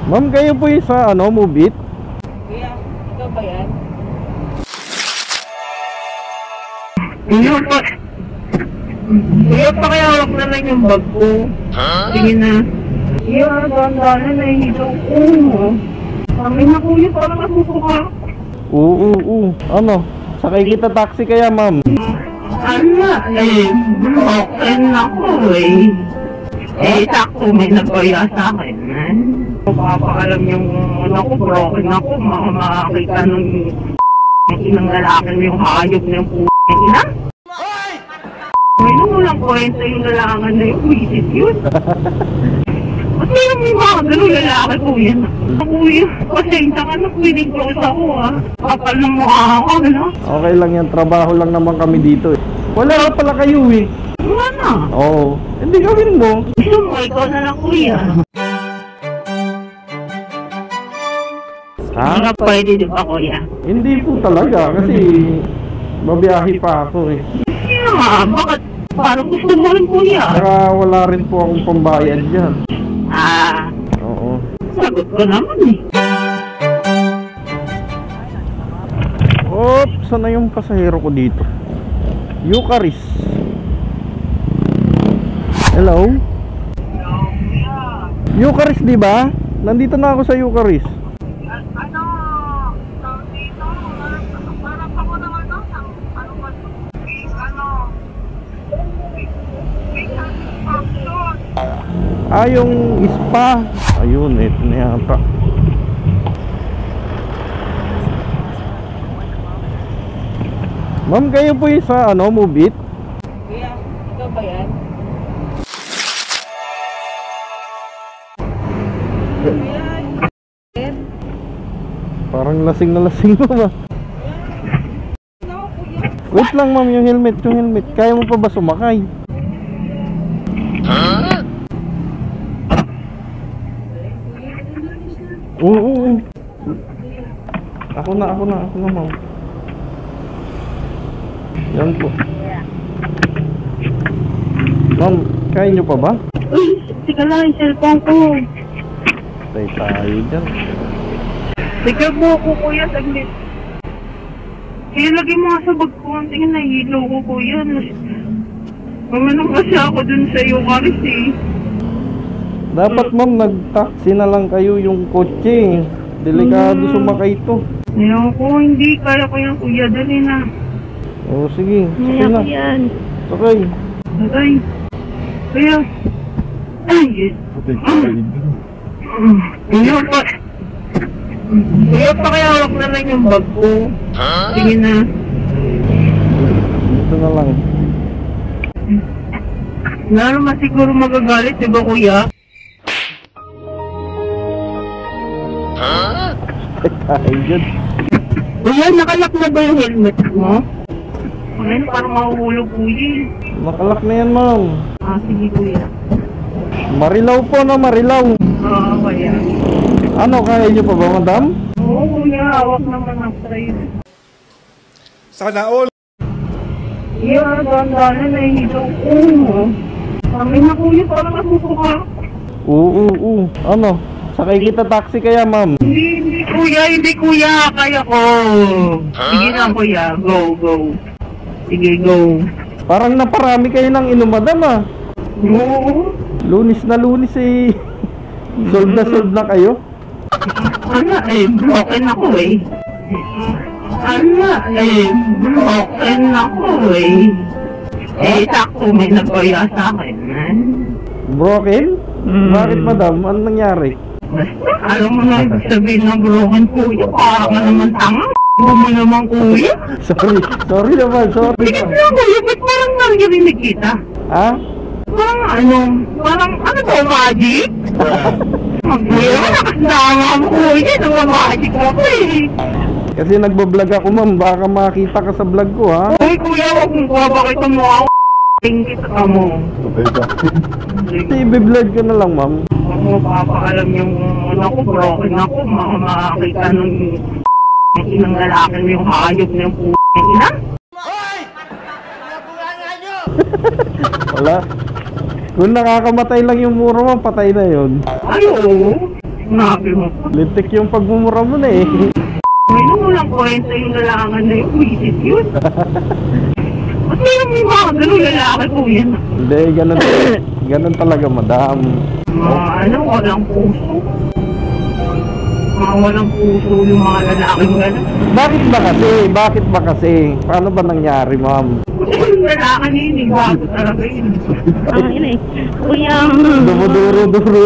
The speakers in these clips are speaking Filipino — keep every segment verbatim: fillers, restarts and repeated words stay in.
Ma'am, kayo po yung sa ano, Move It? Kuya, ikaw ba yan? Kuya pa. Kuya pa kaya hawak na lang yung bag ko. Sige na. Kuya, ganda na nahihilo ko. Kami na kuya, parang nasusuka. Oo, oo. Ano? Sakay kita taxi kaya, ma'am? Ano eh, broken ako eh. Eh, sakto may nagkaya sa akin. Papaalam yung ano ko, broken ako. Mga makakita ng inang lalaki na yung hayop na yung p***a ina. Ngayon mo lang kwenta yung lalaki na yung wisit yun. Ba't may yung mga ganun lalaki ko yan? Kuya, pasensya ka na, pwedeng close ako ah. Kapal ng mukha ako, ano? Okay lang yan, trabaho lang naman kami dito eh. Wala na pala kayo eh. Wala na. Oo, hindi gawin mo. Gusto mo, ikaw na lang kuya. Ha? Hindi ka pwede di ba kuya? Hindi po talaga kasi babiyahe pa ako eh. Kaya nga, bakit? Parang gusto mo rin kuya. Saka wala rin po akong pambayad dyan. Ah, Oo. sagot ko naman eh. Oops, saan na yung pasahero ko dito? Eucharis. Hello? Hello kuya. Eucharis, di ba? Nandito na ako sa Eucharis. Ano, tawag dito, parang ako naman no, ano ba, ano, Ah, yung spa. Ayun, ito na yata. Ma'am, kayo po yung sa ano, Move It? Kuya, ikaw ba yan? Kuya, Parang lasing na lasing mo ba? ano kuya? Wait lang ma'am, yung helmet, yung helmet. Kaya mo pa ba sumakay? Oo, oo, oo. Ako na, ako na, ako na ma'am. Yan po. Ma'am, kaya nyo pa ba? Uy, tika lang yung cellphone ko. Tay tayo dyan. Tika mo ko kuya, saglit. Kaya lagi mo nga sa bag ko, ang tingin nahihilo ko kuya. Mamanong kasi ako dun sa Eucharis eh. Dapat ma'am, nag-taxi na lang kayo yung kotse. Delikado Hmm. sumakay ito. Ayaw ko, hindi. Kaya ko yan kuya, dali na. Oo, sige. Sakay Kaya na. ko yan. Sakay. Okay. Kuya. Ay, yes. Kuya pa. Kuya pa kaya hawak na lang yung bag ko. Sige na. Dito na lang. Wala naman siguro magagalit, diba kuya? Ay, dyan. Kuya, nakalak na ba yung helmet mo? Ngayon, parang mahuhulog kuya. Nakalak na yan ma'am. Ah, sige kuya. Marilaw po na, marilaw. Oo, kuya. Ano, kaya nyo pa ba madam? Oo, kuya, hawak naman ang train. Sana all. Kuya, ganda na nahihilo ko. Kami na kuya, parang nasusuka. Oo, oo. Ano? Sakay kita taxi kaya ma'am? Hindi, hindi kuya, hindi kuya, kaya ko. Sige na kuya, go, go. Sige, go. Parang naparami kayo ng inom madam ah. Oo. Lunis na lunis eh. Sold na sold na kayo. Ano eh, broken ako eh. Ano eh, broken ako eh. Eh, sakto may nagkaya sa akin. Broken? Mm. Bakit madam? Ano nangyari? Basta, alam mo na ibig sabihin ng broken kuya, parang ka naman tanga. Ano mo naman kuya? Sorry. Sorry naman. Sorry Bakit naman. na kuya, ba't parang naririnig kita? Ha? Parang ano, parang ano ba, magic? Kuya, nakasama mo kuya, nang-magic ako eh. Kasi nagbablog ako ma'am. Baka makita ka sa vlog ko ha. Uy kuya, huwag mong babakita mo ako. Tingkit ka mo. Kasi i-vlog ko na lang ma'am. Huwag mo papaalam yung ano ko, broken ako. Mga makakita ng inang lalaki na yung hayop na yung p***a ina. Wala. Kung nakakamatay lang yung muro ma'am, patay na yun. Ay oo. Sinabi mo. Lintik yung pagmumura mo na eh. Ngayon mo lang kwenta yung lalakan na yung wisit yun. Ba't mayroon may mga ganun lalaki po yan? Hindi, ganun, ganun talaga, madam. Mga ano, walang puso. Mga walang puso yung mga lalaking gano'n. Bakit ba kasi? Bakit ba kasi? Paano ba nangyari, ma'am? Yung lalaki niya, hindi bago talaga yun. Ang ina eh. Kuya. Dumuduro-duro.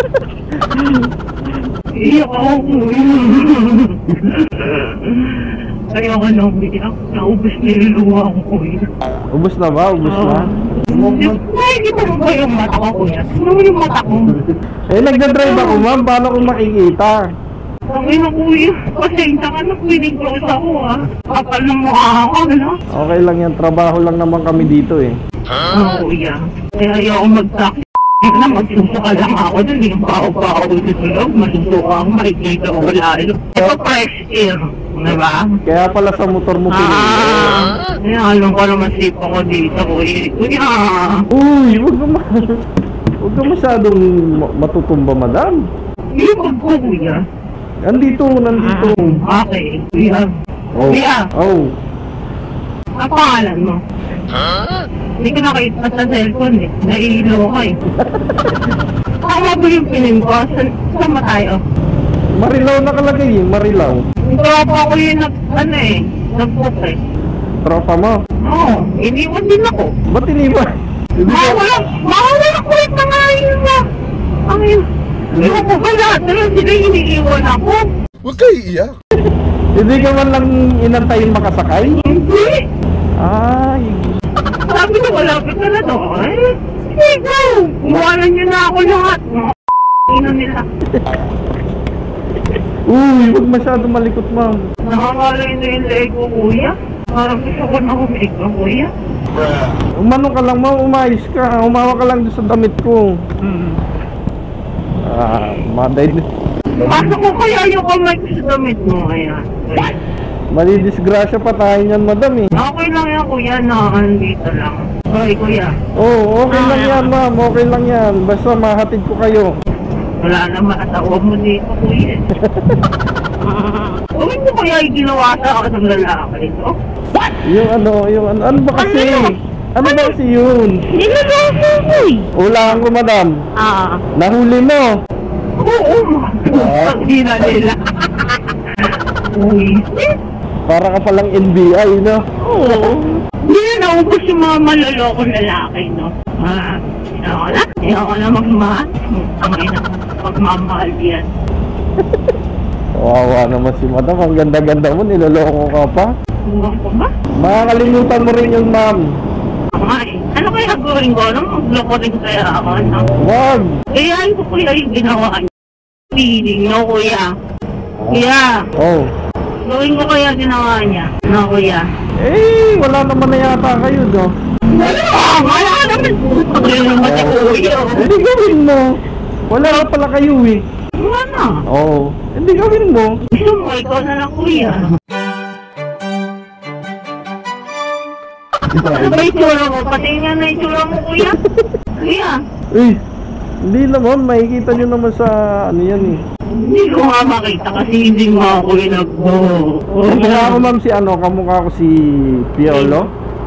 Iyak ako kuya. Kaya ka nang biyak. Naubos na yung luha ko kuya. Ubus na ba? Ubus na? Hindi pa ba yung mata ko kuya? Ano yung mata ko? Eh, nagdadrive ako, ma'am. Paano kung makikita? Ang ina kuya. Pasensya ka na, pwedeng close ako ha. Kapal ng mukha ako, ano? Okay lang yan. Trabaho lang naman kami dito eh. Oo kuya. Kaya ayaw ako mag-taxi. Hindi na, magsusuka lang ako dun. Yung bao-bao dito sa loob. Masusuka ako, makikita ko lalo. Ito fresh air. Diba? Kaya pala sa motor mo pinili. Ah, kaya alam ko naman sipa ko dito, kuya. Kuya! Uy, huwag ka ma... Huwag ka masyadong ma- matutumba, madam. Hindi ko po, kuya. Nandito, nandito. Ah, okay, kuya. Oh. Kuya, Oh. ang pangalan mo? Hindi ko nakita sa cellphone eh. Naihilo ka eh. Tama ba yung pinin ko? Saan, saan ba tayo? Marilaw nakalagay eh, Marilaw. Hindi pa ako yung nag, ano eh, nag-book eh. Tropa mo. Oo, iniwan din ako. Ba't iniwan? Hindi Mga ka... walang, mga walang kulit na nga yun na. Ang yun. Hindi ko ba lahat na lang sila iniiwan ako? Huwag kayo iiyak. Hindi ka man lang inantayin makasakay? Hindi. Ay. Sabi ko, malapit ka na doon. Eh, sige, go. Iwanan niyo na ako lahat. Mga ino nila. Uy, huwag masyado malikot, ma'am. Nakakalay na yung leg ko, kuya. Parang gusto ko na humig ka, kuya. Umano ka lang, ma'am. Umayos ka. Umawa ka lang doon sa damit ko. Hmm. Ah, maday din. Pasok ko kaya yung kamay ko sa damit mo, ayan. Malidisgrasya pa tayo niyan, madam eh. Okay lang yan, kuya, na andito lang. Okay, kuya. Oo, oh, okay lang yan, ma'am. Okay lang yan. Basta mahatid ko kayo. Wala naman atawa mo dito, kuya. Huwag mo kaya yung ginawa sa akin ng lalaki ito? Yung ano, yung ano, ano ba kasi? Ano ba kasi yun? Niloloko ko eh. Ulaan ko, madam. Ah. Nahuli mo. Oo, ang hina nila. Uy. Para ka palang N B I, no? Oo. Hindi na naubos yung mga maloloko lalaki, no? Ah, ayaw ko na. Ayaw ko na magmahal. Ang ina, magmamahal yan. Kawawa naman si madam. Ang ganda-ganda mo, niloloko ka pa. Huwag ko ba? Makakalimutan mo rin yung ma'am. Nga eh. Ano kaya gawin ko? Ano magloko rin kaya ako, no? Wag! Kaya ko kuya yung ginawa niya. Feeling, no, kuya? Kuya, Oh. gawin ko kaya ginawa niya. No, kuya? Eh, wala naman na yata kayo, no? Wala! Wala naman! Pagkaya naman si kuya. Hindi gawin mo. Wala na pala kayo eh. Wala na. Oo. Oh. Hindi gawin mo. Gusto mo, ikaw na lang, kuya. Ano ba itsura mo? Pati nga na itsura mo, kuya. Kuya, Eh, hindi naman. Makikita nyo naman sa ano yan eh. hindi ko nga makita kasi hindi mo ako yung nag-go. Kamukha ko, ma'am, si ano? Kamukha ko si Piolo?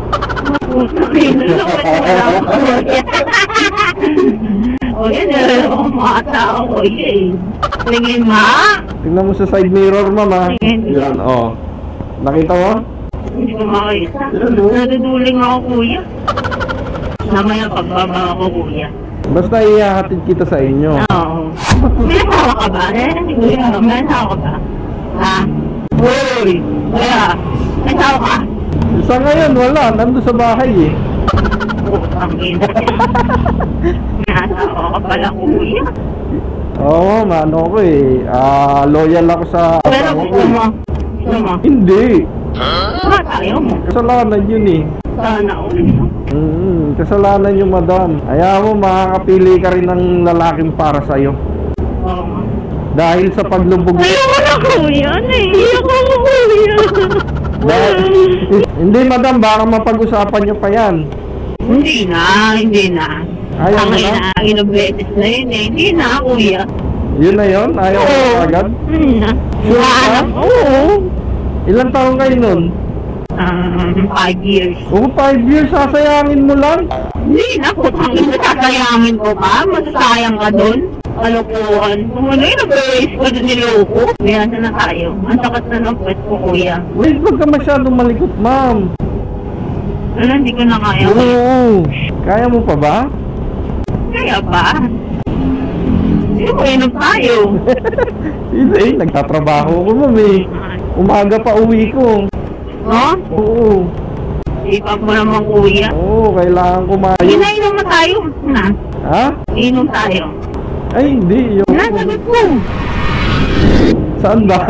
O yan, nalala ko mga tao, kuya eh. Tingin ma? Tingnan mo sa side mirror, ma'am, ha? Tingin. Yan, oh. Nakita mo? Hindi ko makita. Yan, oh. Naduduling ako, kuya. Namaya pagbaba ako, kuya. Basta ihahatid kita sa inyo. Oo. May asawa ka ba? Eh, kuya, may asawa ka ba? Ha? Uy! Kuya, may asawa ka? Sa ngayon, wala. Nandun sa bahay eh. Putang ina. May asawa ka pala, kuya. Oo, ma'am, ano ko eh. Ah, loyal ako sa Pero asawa ko gusto eh. mo. Gusto mo. Hindi. Bakit ayaw mo? Kasalanan yun eh. Sana ulit. Mm, kasalanan yun, madam. Ayaw mo, makakapili ka rin ng lalaking para sa'yo. Oo. Dahil sa paglubog... Ayoko na, kuya. Naiiyak ako, kuya. Dahil... Hindi, madam. Baka mapag-usapan nyo pa yan. Hindi na, hindi na. Ayaw Ang mo na? ina, ilang beses na yun eh. Hindi na, kuya. Yun na yun? Ayaw mo Oo. agad? Hmm. Sure ka? Alam, oo. Ilang taon kayo nun? Um, five years. Oo, five years, sasayangin mo lang. Hindi na po, hanggang nasasayangin ko pa, masasayang ka dun. Kalokohan. Kung ano yun, nag-raise ko dun niloko. Kaya na na tayo. Ang sakat na ng pwet ko, kuya. Wait, wag ka masyadong malikot, ma'am. Ano, hindi ko na kaya. Oo. Kaya mo pa ba? Kaya ba? Hindi ko inom tayo. Hindi, nagtatrabaho ko, ma'am eh. Umaga pa uwi ko. No? Oo. Ipag mo naman, kuya. Oo, kailangan kumain. Inainom na tayo. Na. Ha? Inom tayo. Ay, hindi. Yung... Nasagot mo. Saan ba?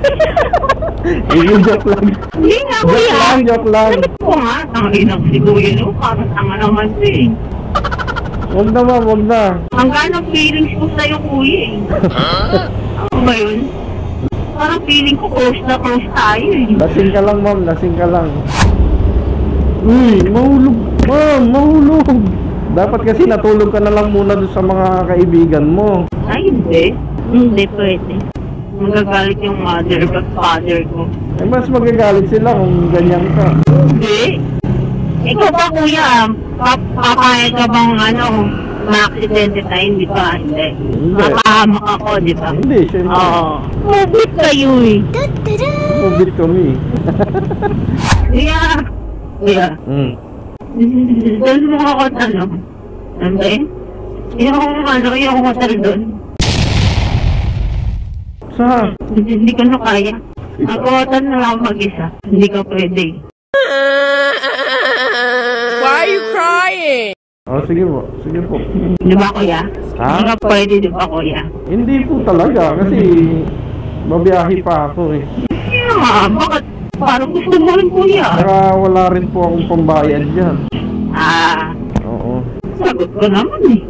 Yung joke lang. Hindi nga, Joke kuya. lang, joke lang. Sagot ko nga, tanginang si kuya, no? Parang tanga naman siya eh. Huwag na, ma'am, huwag na. Hanggang ang feelings ko sa'yo, kuya eh. Ano ba yun? Parang feeling ko close na close tayo eh. Lasing ka lang, ma'am. Lasing ka lang. Uy, mahulog. Ma'am, mahulog. Dapat kasi natulog ka na lang muna doon sa mga kaibigan mo. Ay, hindi. Hindi pwede. Magagalit yung mother at father ko. Eh, mas magagalit sila kung ganyan ka. Hindi. Ikaw ba, kuya? Pa papayag ka bang ano, ma-aksidente tayo, di ba? Hindi. Hindi. Mapahamak ako, di ba? Hindi, syempre. Oo. Mabit kayo eh. Mubit kami. Kuya. Kuya. Hmm. Doon mo ako tanong. Ano ba eh? Yung ano, yung hotel doon. Saan? Hindi, hindi ko na kaya. Mag-hotel na lang mag-isa. Hindi ka pwede. Why are you crying? Oh, sige po. Sige po. Di ba, kuya? Ha? Hindi ka pwede, di ba, kuya? Hindi po talaga kasi babiyahe pa ako eh. Kaya nga, bakit? Parang gusto mo rin, kuya. Saka wala rin po akong pambayad dyan. Ah, Oo. sagot ko naman eh.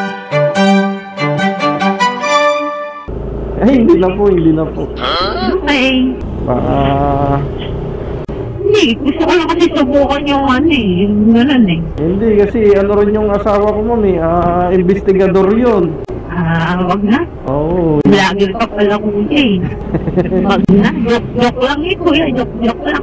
Eh, hindi na po, hindi na po. Okay. Baka... Hindi, gusto ko lang kasi subukan yung ano eh, yung ganun eh. Hindi kasi ano rin yung asawa ko, ma'am eh. Ah, investigador yun. Ah, wag na. Oo. Vlogger ka pala, kuya eh. Wag na. Joke, joke lang eh, kuya. Joke, joke lang.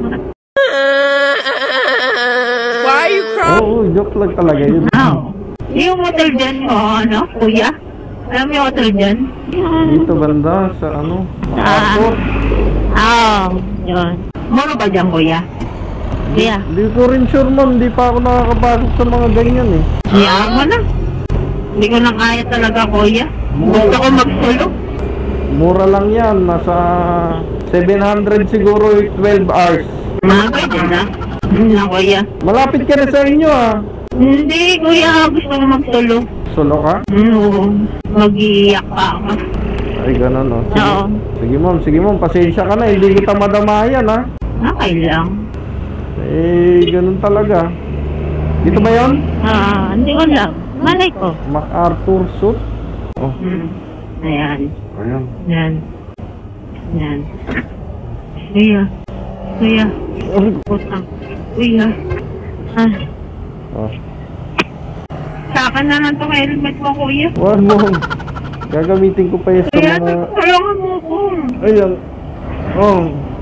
Why are you crying? Oo, joke lang talaga yun. Wow. Yung hotel dyan mo, ano, kuya? Alam mo yung hotel dyan? Dito banda sa ano? Ah. Ako. Oo, yun. Muro ba dyan, kuya? Kuya, Hindi ko rin sure, ma'am. Hindi pa ako nakakapasok sa mga ganyan eh. hiyaan mo na. Hindi ko na kaya talaga, kuya. Gusto ko magsulok. Mura lang yan. Nasa seven hundred siguro, twelve hours. Mga pwede na. Hindi na, kuya. Malapit ka na sa inyo ah. Hindi, kuya. Gusto ko magsulok. Solo ka? Oo. Mag-iiyak pa ako. Ay, ganun oh. Sige, Oo. sige ma'am, sige ma'am. Pasensya ka na. Hindi kita madamayan ha. Okay lang. Eh, ganun talaga. Dito ba yun? Ah, hindi ko lang. Malay ko. MacArthur Suit? Oh, Hmm. Ayan. ayan. Yan. Yan. Kuya. Kuya. Oh, Putang. Kuya. Ah. oh. Sa akin na lang itong helmet mo, kuya. Wag mo. Gagamitin ko pa yan sa Kuya, mga... tulungan mo ko. Ayan. Oh.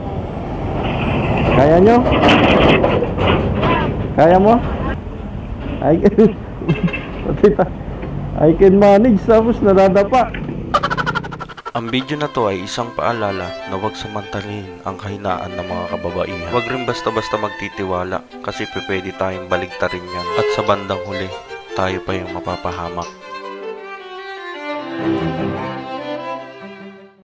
Kaya nyo? Kaya mo? I can... I can manage tapos nadadapa. Ang video na to ay isang paalala na huwag samantalin ang kahinaan ng mga kababaihan. Huwag rin basta-basta magtitiwala kasi pwede tayong baligtarin yan at sa bandang huli, tayo pa yung mapapahamak.